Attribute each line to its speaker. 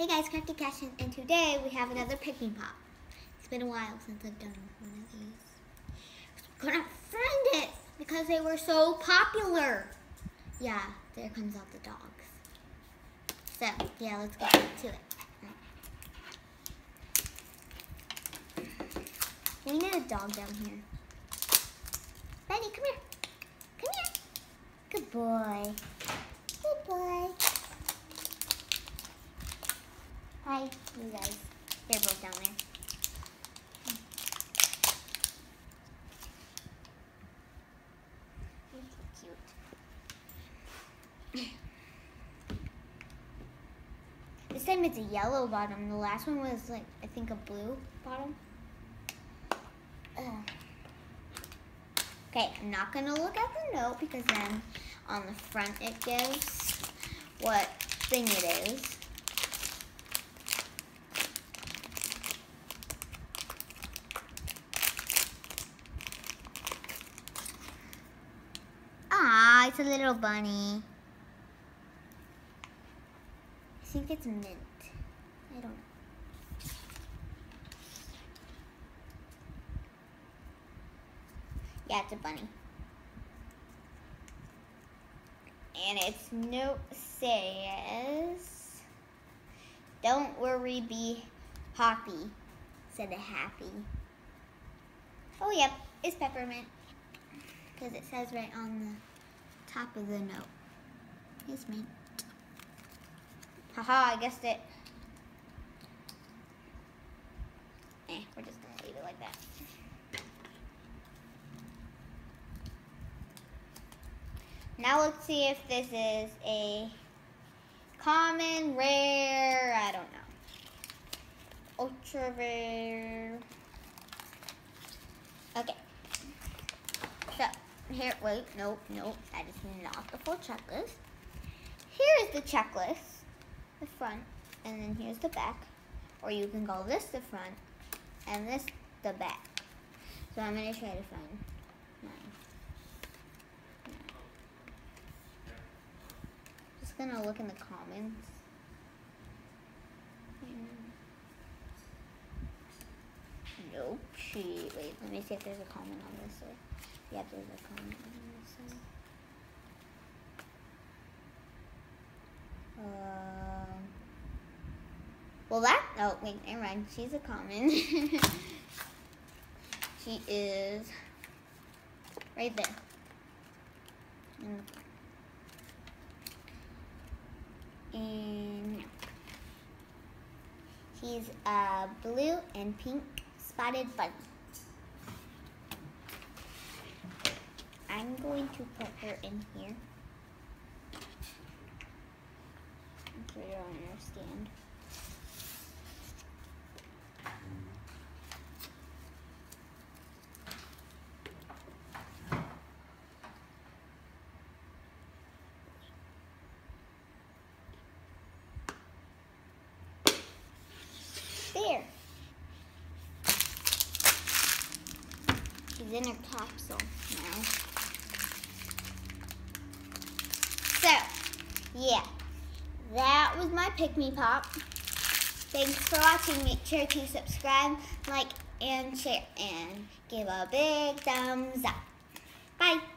Speaker 1: Hey guys, Crafty Cash, and today we have another Pick Me Pop. It's been a while since I've done one of these. Couldn't find it because they were so popular. Yeah, there comes out the dogs. So, yeah, let's get to it. We need a dog down here. Benny, come here. Come here. Good boy. Good boy. Hi, you guys. They're both down there. You're so cute. This time it's a yellow bottom. The last one was like, I think a blue bottom. Okay, I'm not gonna look at the note because then on the front it gives what thing it is. Ah, it's a little bunny. I think it's mint. I don't know. Yeah, it's a bunny. And its note says, "Don't worry, be happy," instead of happy. Oh, yep, it's peppermint. Because it says right on the top of the note. It's mint. Haha, I guessed it. We're just going to leave it like that. Now let's see if this is a common, rare, I don't know. Ultra rare. Okay. So, here, wait, nope, that is not the full checklist. Here is the checklist, the front, and then here's the back. Or you can call this the front, and this the back. So I'm going to try to find mine. Just going to look in the comments. Nope, wait, let me see if there's a comment on this side. Yep, there's a comment on this side. Well oh wait, never mind, she's a common. She is right there. And she's a blue and pink spotted bunny. I'm going to put her in here. Put her on your stand. There. She's in her capsule now. So, yeah, that was my Pick Me Pop. Thanks for watching. Make sure to subscribe, like, and share, and give a big thumbs up. Bye.